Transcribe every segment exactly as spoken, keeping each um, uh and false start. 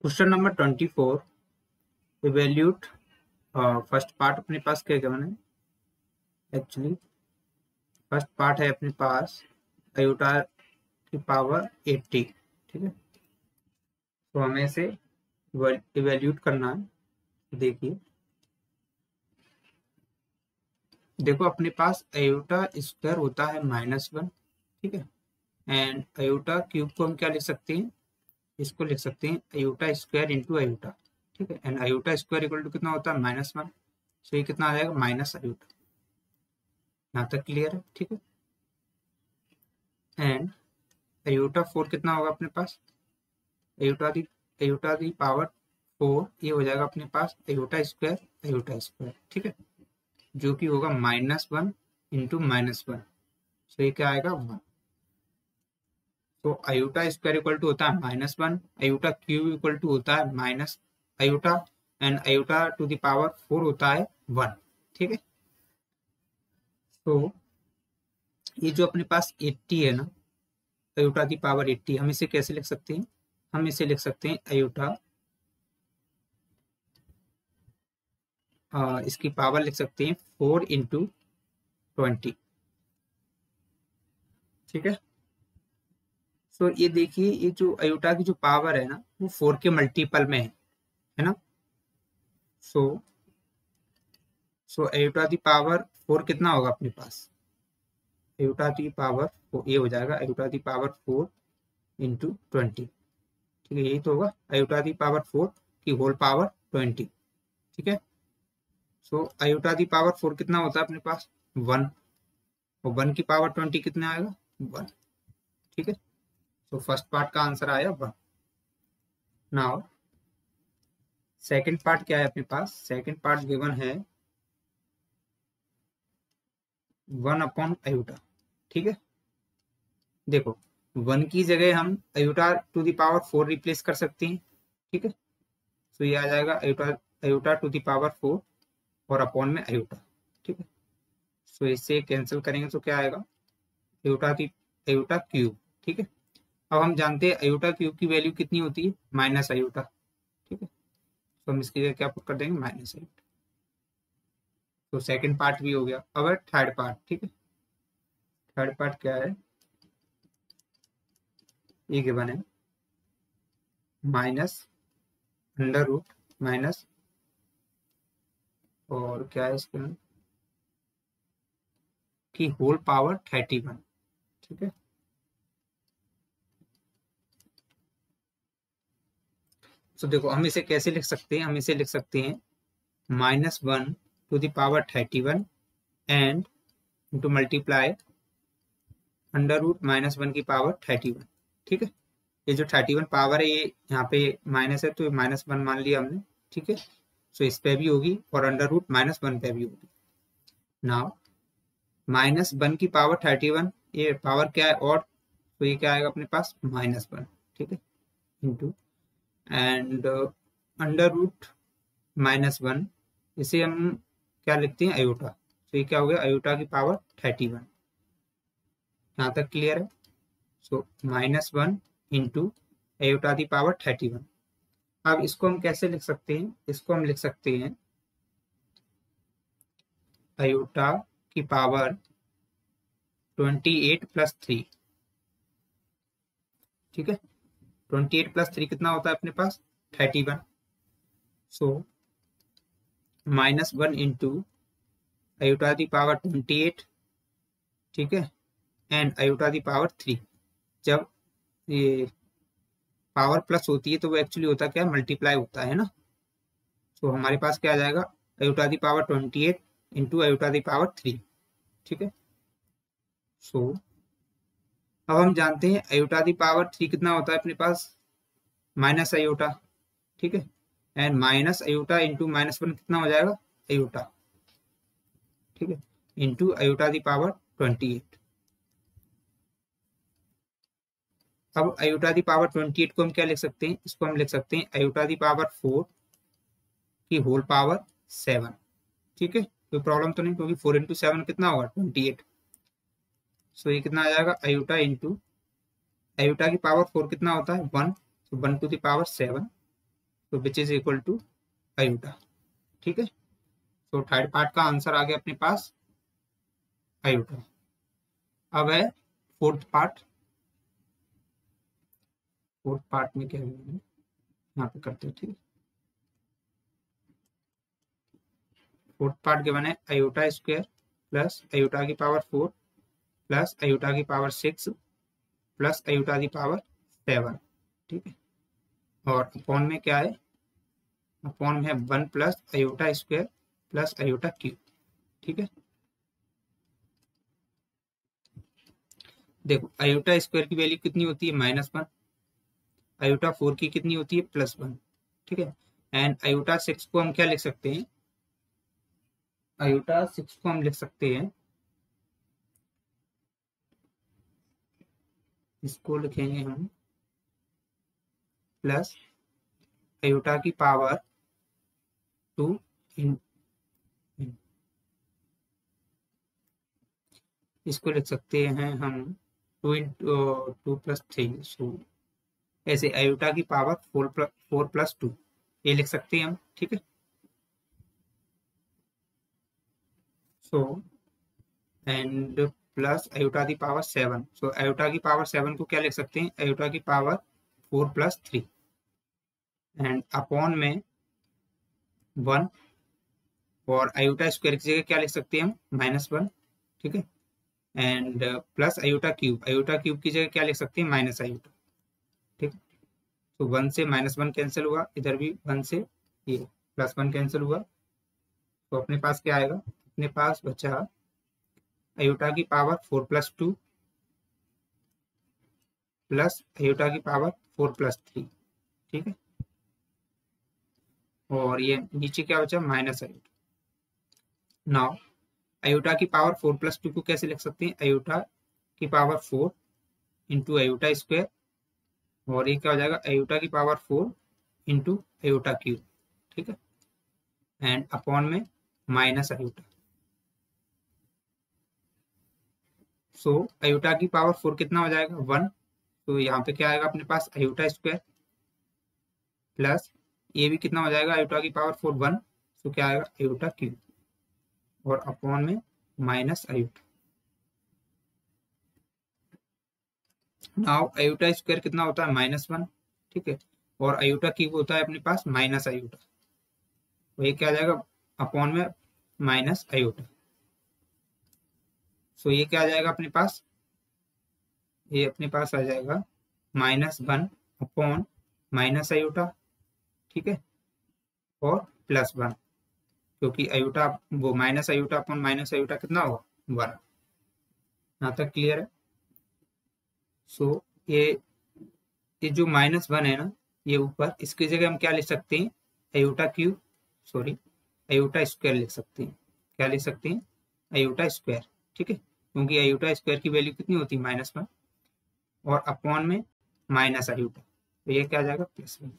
Question number twenty four evaluate first part अपने पास क्या क्या बने एक्चुअली फर्स्ट पार्ट है अपने पास आयोटा की पावर एट्टी। ठीक है, तो हमें इसे इवेल्यूट करना है। देखिए देखो अपने पास आयोटा स्क्वायर होता है माइनस वन। ठीक है, एंड आयोटा क्यूब को हम क्या लिख सकते हैं, इसको लिख सकते हैं आयोटा स्क्वायर इंटू आयोटा। ठीक है, and iota square equal to कितना होता है माइनस वन। सो ये कितना आ जाएगा माइनस आयोटा। यहाँ तक क्लियर है। ठीक है, एंड आयोटा फोर कितना होगा अपने पास, iota the iota the power four, ये हो जाएगा अपने पास आयोटा स्क्वायर आयोटा स्क्वायर। ठीक है, जो कि होगा minus one into minus one. So ये क्या आएगा वन। तो आयोटा स्क्वायर इक्वल टू होता है minus one, iota cube equal to होता है minus iota, and iota to the power four होता है वन। ठीक है, तो ये जो अपने पास एट्टी है ना, आयोटा दी पावर एट्टी, हम इसे कैसे लिख सकते हैं, हम इसे लिख सकते हैं आयोटा इसकी पावर लिख सकते हैं फोर इंटू ट्वेंटी। ठीक है, सो ये देखिए ये जो आयोटा की जो पावर है ना वो फोर के मल्टीपल में है है ना। So so iota the power four कितना होगा अपने पास, आयोटा दी पावर ये हो जाएगा iota the power four into twenty. ठीक है, यही तो होगा आयोटा दी पावर फोर की होल पावर ट्वेंटी। ठीक है, so iota the power four कितना होता है अपने पास वन, और वन की पावर ट्वेंटी कितना आएगा वन। ठीक है, तो फर्स्ट पार्ट का आंसर आया वन। नाउ सेकंड पार्ट क्या है अपने पास, सेकंड पार्ट गिवन है वन अपॉन आयोटा। ठीक है, देखो वन की जगह हम iota to the power four replace कर सकते हैं। ठीक है, तो ये आ जाएगा iota iota to the power four और अपॉन में आयोटा। ठीक है, सो इससे कैंसिल करेंगे तो क्या आएगा आयोटा की आयोटा क्यूब। ठीक है, अब हम जानते हैं आयोटा क्यूब की वैल्यू कितनी होती है माइनस आयोटा। ठीक है, तो हम इसकी जगह क्या पुट कर देंगे माइनस आयोटा। तो सेकंड पार्ट भी हो गया। अब थर्ड पार्ट। ठीक है, थर्ड पार्ट क्या है, ये गिवन है माइनस अंडर रूट माइनस और क्या है इसके की होल पावर थर्टी वन। ठीक है, तो देखो हम इसे कैसे लिख सकते हैं, हम इसे लिख सकते हैं minus one to the power thirty one and into multiply under root minus one की पावर थर्टी वन। ठीक है, ये जो थर्टी वन पावर है ये यहाँ पे माइनस है तो माइनस वन मान लिया हमने। ठीक है, सो इस पे भी होगी और अंडर रूट माइनस वन पे भी होगी। नाउ माइनस वन की पावर थर्टी वन, ये पावर क्या है और, तो ये क्या आएगा अपने पास माइनस वन। ठीक है, into and under root minus one, इसे हम क्या लिखते हैं आयोटा। तो ये क्या हो गया आयोटा की पावर थर्टी वन। यहाँ तक क्लियर है। So minus one into iota की पावर थर्टी वन। अब इसको हम कैसे लिख सकते हैं, इसको हम लिख सकते हैं आयोटा की power twenty eight plus three. ठीक है, ट्वेंटी एट प्लस थ्री कितना होता है अपने पास thirty one. So minus one into iota the power twenty eight. ठीक है, and iota the power three. जब ये पावर प्लस होती है तो वो एक्चुअली होता क्या मल्टीप्लाई होता है ना। तो हमारे पास क्या आ जाएगा iota the power twenty eight into iota the power three. ठीक है, सो अब हम जानते हैं आयोटा दी पावर थ्री कितना होता है अपने पास माइनस आयोटा। ठीक है, and minus iota into minus one कितना हो जाएगा आयोटा। ठीक है, into iota the power twenty eight. अब iota the power twenty eight को हम क्या लिख सकते हैं, इसको हम लिख सकते हैं आयोटा दी पावर फोर की होल पावर सेवन। ठीक है, कोई प्रॉब्लम तो नहीं क्योंकि फोर इंटू सेवन कितना होगा ट्वेंटी एट। सो ये कितना आ जाएगा आयोटा इंटू आयोटा की पावर फोर कितना होता है वन, तो one to the power seven तो which is equal to iota. ठीक है, तो थर्ड पार्ट का आंसर आ गया अपने पास आयोटा। अब है फोर्थ पार्ट। फोर्थ पार्ट में क्या है, यहाँ पे करते हैं। ठीक, फोर्थ पार्ट के बने आयोटा स्क्वायर प्लस आयोटा की पावर फोर प्लस आयोटा की पावर सिक्स प्लस आयोटा की पावर सेवन। ठीक है, और अपॉन में क्या है, अपॉन में है one plus iota square plus iota cube. ठीक है, देखो आयोटा स्क्वायर की वैल्यू कितनी होती है, माइनस वन। आयोटा फोर की कितनी होती है, प्लस वन। ठीक है, एंड आयोटा सिक्स को हम क्या लिख सकते हैं, आयोटा सिक्स को हम लिख सकते हैं, इसको लिखेंगे हम प्लस आयोटा की पावर टू इन, इसको लिख सकते हैं हम two into two plus three. So ऐसे आयोटा की power four plus four plus two ये लिख सकते हैं हम। ठीक है, सो एंड प्लस आयोटा की पावर सेवन। सो आयोटा की पावर सेवन को क्या लिख सकते हैं, आयोटा की power four plus three and upon में वन, और आयोटा स्क्वायर की जगह क्या लिख सकते हैं हम, माइनस वन। ठीक है, and plus iota cube, iota cube की जगह क्या लिख सकते हैं, माइनस आयोटा। ठीक है, तो वन से माइनस वन कैंसिल हुआ, इधर भी वन से ये प्लस वन कैंसिल हुआ, तो अपने पास क्या आएगा, अपने पास बचा आयोटा की power four plus two plus iota की पावर फोर प्लस थ्री। ठीक है, और ये नीचे क्या बचा, माइनस आयोटा। नाउ आयोटा की पावर फोर प्लस टू को कैसे लिख सकते हैं, आयोटा की power four into iota square, और ये क्या हो जाएगा, आयोटा की power four into iota cube. ठीक है, एंड अपॉन में माइनस आयोटा। सो आयोटा की पावर फोर कितना हो जाएगा, वन। तो यहाँ पे क्या आएगा अपने पास, आयोटा स्क्वायर प्लस ये भी कितना हो जाएगा, आयोटा की पावर फोर वन। तो क्या आएगा, आयोटा क्यूब, और अपॉन में minus iota. Now iota square कितना होता है, माइनस वन। ठीक है, और आयोटा क्यूब होता है अपने पास माइनस आयोटा, तो ये क्या आ जाएगा, अपॉन में माइनस आयोटा। सो ये क्या आ जाएगा अपने पास, ये अपने पास आ जाएगा minus one upon minus iota. ठीक है, और प्लस वन, क्योंकि आयोटा वो minus iota upon minus iota कितना होगा, वन। यहाँ तक क्लियर है। सो ये ये जो माइनस वन है ना, ये ऊपर, इसकी जगह हम क्या लिख सकते हैं, iota cube, sorry iota square लिख सकते हैं। क्या लिख सकते हैं, आयोटा स्क्वायर। ठीक है, क्योंकि आयोटा स्क्वायर की वैल्यू कितनी होती है, माइनस वन, और अपॉन में माइनस आयोटा, तो ये क्या आ जाएगा, प्लस वन।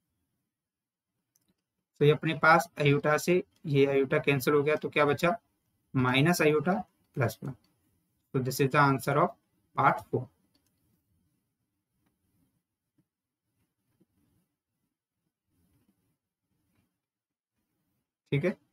तो ये अपने पास आयोटा से ये आयोटा कैंसिल हो गया, तो क्या बचा, माइनस आयोटा प्लस वन। तो this is the answer of part four. ठीक है।